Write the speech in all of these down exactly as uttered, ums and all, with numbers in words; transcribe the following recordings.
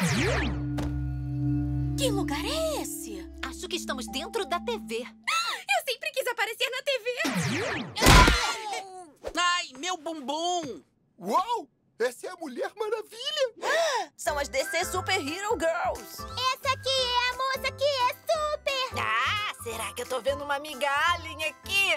Que lugar é esse? Acho que estamos dentro da T V. Eu sempre quis aparecer na T V. Ai, meu bumbum! Uou! Essa é a Mulher Maravilha! São as D C Super Hero Girls. Essa aqui é a moça que é super. Ah, será que eu tô vendo uma migalha aqui?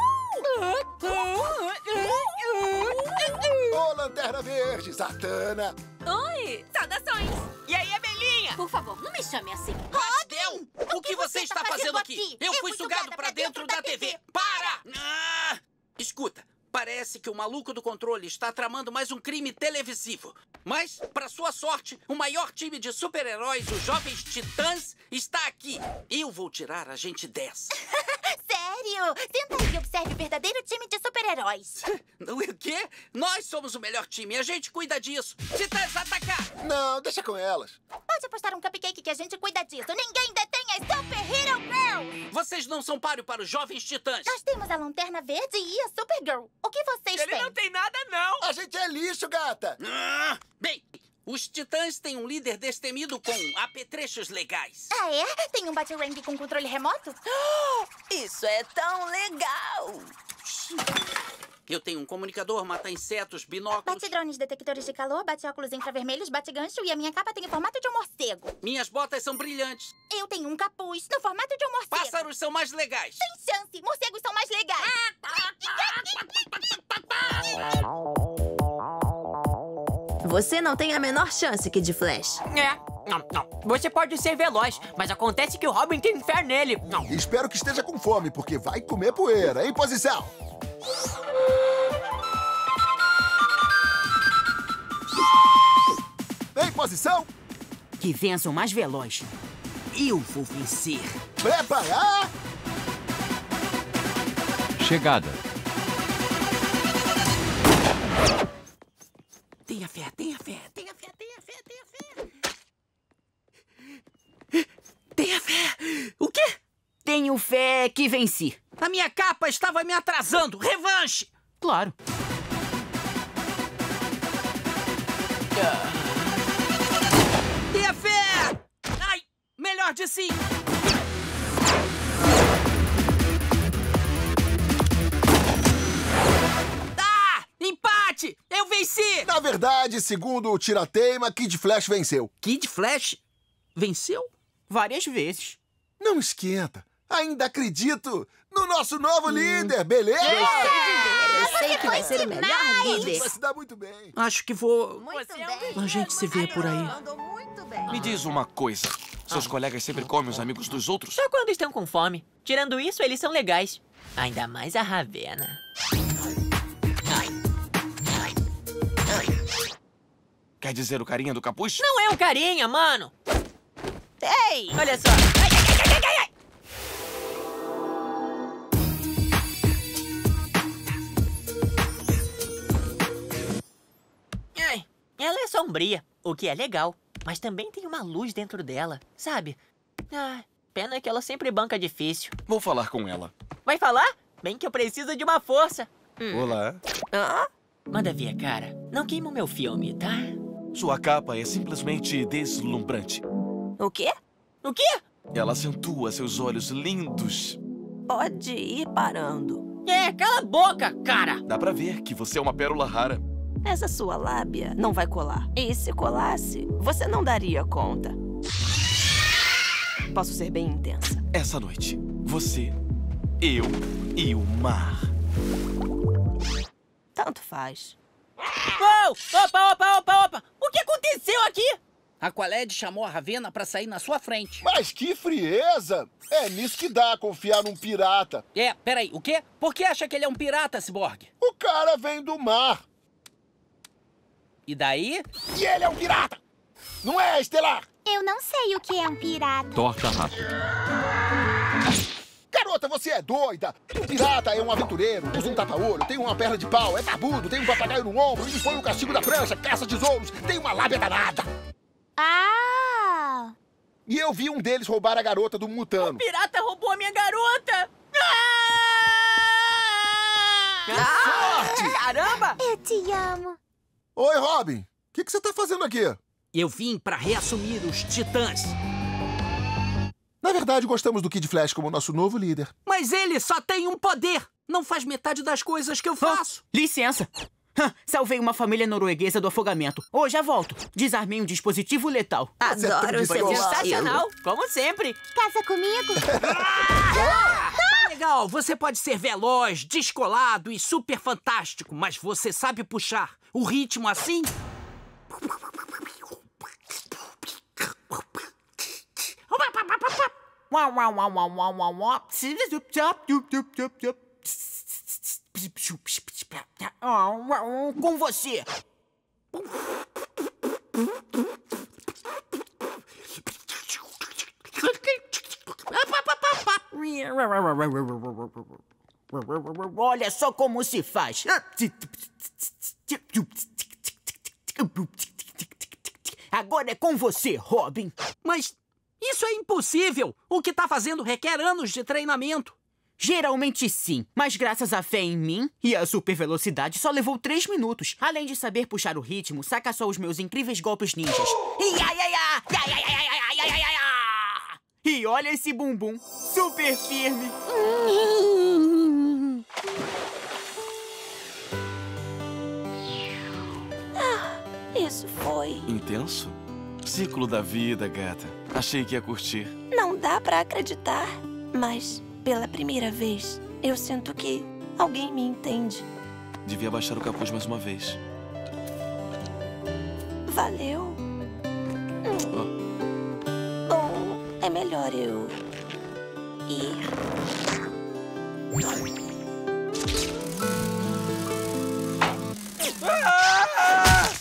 Ô, Lanterna Verde, Satana! Oi, saudações. E aí, Abelhinha? Por favor, não me chame assim. Rastel! O que você está fazendo aqui? Eu fui sugado pra dentro da T V! Para! Ah! Escuta, parece que o maluco do controle está tramando mais um crime televisivo. Mas, para sua sorte, o maior time de super-heróis, os Jovens Titãs, está aqui. Eu vou tirar a gente dessa. Sério? Senta aí e observe o verdadeiro time de super-heróis. Não é o quê? Nós somos o melhor time e a gente cuida disso. Titãs, atacar! Não, deixa com elas. Pode apostar um cupcake que a gente cuida disso. Ninguém detém as Super Hero Girls. Vocês não são páreo para os Jovens Titãs. Nós temos a Lanterna Verde e a Supergirl. O que vocês Ele têm? não tem nada, não. A gente é lixo, gata! Ah, bem, os Titãs têm um líder destemido com apetrechos legais. Ah, é? Tem um Batarang com controle remoto? Isso é tão legal. Eu tenho um comunicador, mata-insetos, binóculos. Bate-drones, detectores de calor, bate-óculos infravermelhos, bate-gancho e a minha capa tem o formato de um morcego. Minhas botas são brilhantes. Eu tenho um capuz no formato de um morcego. Pássaros são mais legais. Sem chance, morcegos são mais legais. Você não tem a menor chance, Kid Flash. É, não, não. Você pode ser veloz, mas acontece que o Robin tem fé nele. Não. Espero que esteja com fome, porque vai comer poeira. Em posição! Em posição! Que vença o mais veloz. Eu vou vencer. Preparar! Chegada. Tenha fé, tenha fé, tenha fé, tenha fé, tenha fé. Tenha fé. O quê? Tenho fé que venci. A minha capa estava me atrasando. Revanche! Claro. Tenha fé! Ai, melhor de si. Ah, empate! Eu venci! Na verdade, segundo o Tirateima, Kid Flash venceu. Kid Flash venceu? Várias vezes. Não esquenta. Ainda acredito no nosso novo líder, beleza? Eu sei que vai ser o melhor A gente líder. vai se dar muito bem. Acho que vou... Muito Você é bem. um A gente se vê por aí. Mandou muito bem. Me diz uma coisa. Seus colegas sempre comem os amigos dos outros? Só quando estão com fome. Tirando isso, eles são legais. Ainda mais a Ravena. Quer dizer o carinha do capuz? Não é um carinha, mano. Ei! Olha só. Ai, ai, ai, ai, ai, ai. Ai, ela é sombria, o que é legal. Mas também tem uma luz dentro dela, sabe? Ah, pena que ela sempre banca difícil. Vou falar com ela. Vai falar? Bem que eu preciso de uma força. Olá. Hã? Manda ver, cara. Não queima o meu filme, tá? Sua capa é simplesmente deslumbrante. O quê? O quê? Ela acentua seus olhos lindos. Pode ir parando. É, cala a boca, cara! Dá pra ver que você é uma pérola rara. Essa sua lábia não vai colar. E se colasse, você não daria conta. Posso ser bem intensa. Essa noite, você, eu e o mar. Tanto faz. Uou! Opa, opa, opa, opa! O que aconteceu aqui? Aqualed chamou a Ravena pra sair na sua frente. Mas que frieza! É nisso que dá confiar num pirata. É, peraí, o quê? Por que acha que ele é um pirata, Cyborg? O cara vem do mar. E daí? E ele é um pirata! Não é, Estelar? Eu não sei o que é um pirata. Torta rápido. Garota, você é doida! Um pirata é um aventureiro, usa um tapa-olho, tem uma perna de pau, é barbudo, tem um papagaio no ombro, e foi o castigo da prancha, caça tesouros, tem uma lábia danada. Ah! E eu vi um deles roubar a garota do Mutano. O pirata roubou a minha garota! Ah! Sorte! Caramba! Eu te amo. Oi, Robin. O que, que você tá fazendo aqui? Eu vim pra reassumir os Titãs. Na verdade, gostamos do Kid Flash como nosso novo líder. Mas ele só tem um poder. Não faz metade das coisas que eu faço. Oh, licença. Salvei uma família norueguesa do afogamento. Oh, já volto. Desarmei um dispositivo letal. Adoro o seu sensacional, como sempre. Casa comigo? Tá legal, você pode ser veloz, descolado e super fantástico, mas você sabe puxar o ritmo assim? Uau, uau, uau, uau, uau, uau, uau. Com você. Olha só como se faz. Agora é com você, Robin. Mas isso é impossível. O que tá fazendo requer anos de treinamento. Geralmente sim, mas graças à fé em mim e à super velocidade só levou três minutos. Além de saber puxar o ritmo, saca só os meus incríveis golpes ninjas. Ia, ia, ia, ia, ia, ia, ia, ia, ia, ia. E olha esse bumbum, super firme. Ah, isso foi... Intenso? Ciclo da vida, gata. Achei que ia curtir. Não dá pra acreditar, mas... Pela primeira vez, eu sinto que alguém me entende. Devia baixar o capuz mais uma vez. Valeu. Hum. Oh. Bom, é melhor eu ir. Ah!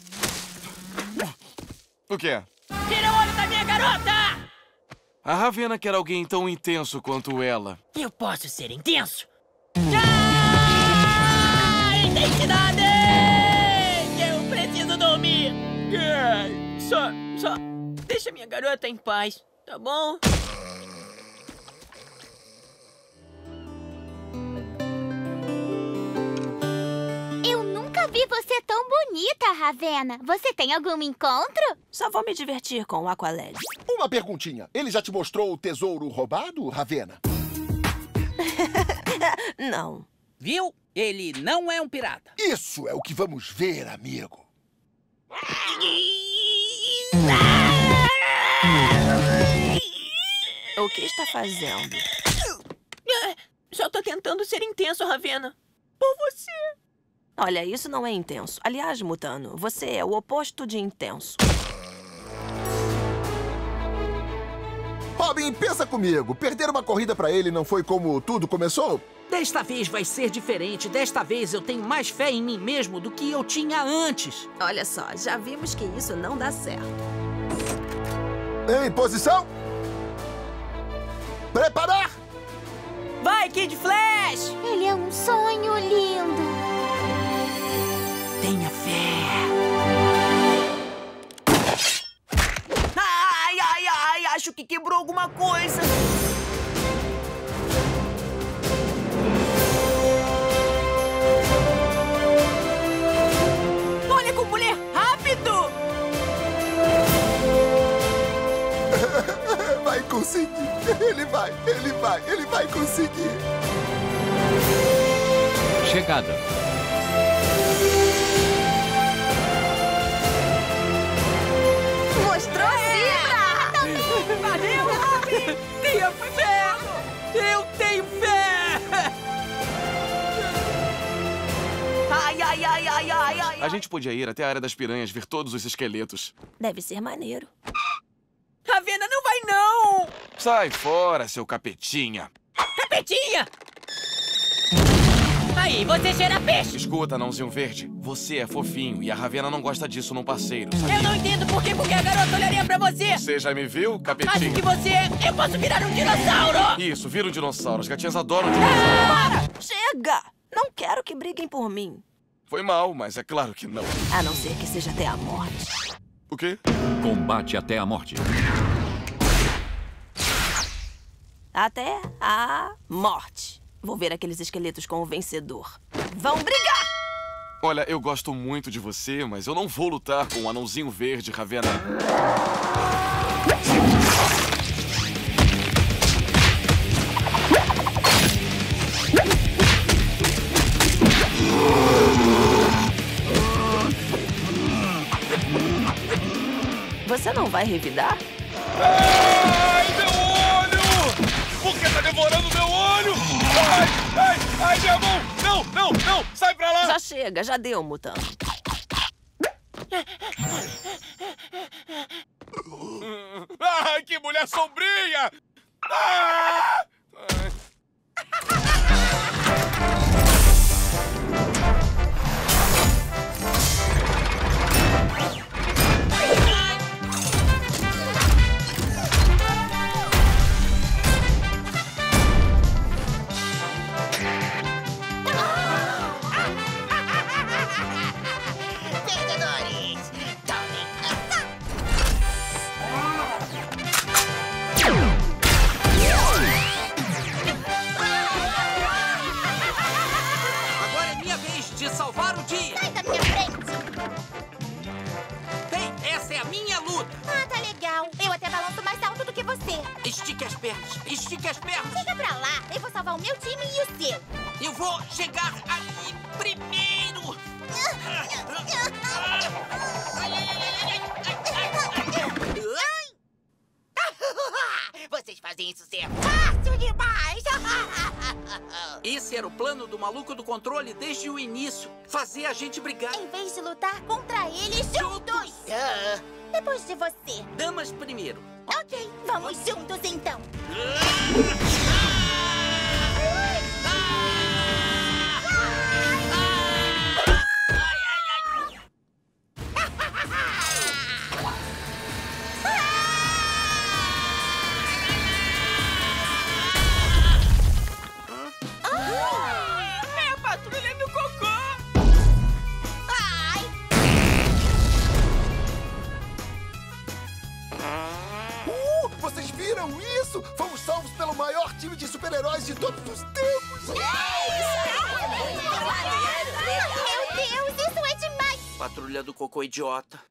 O que é? Tira o olho da minha garota! A Ravenna quer alguém tão intenso quanto ela. Eu posso ser intenso? Ah! Intensidade! Eu preciso dormir! Só, só... Deixa minha garota em paz, tá bom? Eu nunca vi você tão bonita, Ravenna. Você tem algum encontro? Só vou me divertir com o Aqualad. Uma perguntinha. Ele já te mostrou o tesouro roubado, Ravenna? Não. Viu? Ele não é um pirata. Isso é o que vamos ver, amigo. O que está fazendo? Só tô tentando ser intenso, Ravenna. Por você. Olha, isso não é intenso. Aliás, Mutano, você é o oposto de intenso. Robin, pensa comigo. Perder uma corrida pra ele não foi como tudo começou? Desta vez vai ser diferente. Desta vez eu tenho mais fé em mim mesmo do que eu tinha antes. Olha só, já vimos que isso não dá certo. Em posição. Preparar. Vai, Kid Flash! Ele é um sonho lindo. Tenha fé. Ai, ai, ai, acho que quebrou alguma coisa. Olha como ele é rápido! Vai conseguir. Ele vai, ele vai, ele vai conseguir. Chegada. Mostrou zebra! Valeu, Robin! Tenha fé! Eu tenho fé! Ai, ai, ai, ai, ai, ai. A gente podia ir até a área das piranhas ver todos os esqueletos. Deve ser maneiro. Ravenna, não vai não! Sai fora, seu capetinha. Capetinha! Aí, você cheira peixe! Escuta, Nãozinho Verde. Você é fofinho e a Ravenna não gosta disso num parceiro, sabia? Eu não entendo por que porque a garota olharia pra você! Você já me viu, Acho capetinha? que você... Eu posso virar um dinossauro! Isso, vira um dinossauro. As gatinhas adoram dinossauro. Chega! Não quero que briguem por mim. Foi mal, mas é claro que não. A não ser que seja até a morte. O quê? Combate até a morte. Até a morte. Vou ver aqueles esqueletos com o vencedor. Vão brigar! Olha, eu gosto muito de você, mas eu não vou lutar com o anãozinho verde, Ravenna. Você não vai revidar? Ai, meu olho! Por que tá devorando meu olho? Ai, ai, ai, minha mão! Não, não, não! Sai pra lá! Já chega, já deu, Mutano. Ai, que mulher sombria! Ah! Perdedores, tomem. Agora é minha vez de salvar o dia. Sai da minha frente. Bem, essa é a minha luta. Ah, tá legal. Eu até balanço mais alto do que você. Estique as pernas, estique as pernas. Chega pra lá. Eu vou salvar o meu time e o seu. Eu vou chegar aí primeiro. Vocês fazem isso ser fácil demais! Esse era o plano do maluco do controle desde o início. Fazer a gente brigar. Em vez de lutar contra eles juntos. Ah, Depois de você. Damas primeiro. Ok, vamos juntos então. É a patrulha do cocô! Ai! Uh, vocês viram isso? Fomos salvos pelo maior time de super-heróis de todos os tempos! Meu Deus, isso é demais! Patrulha do cocô idiota.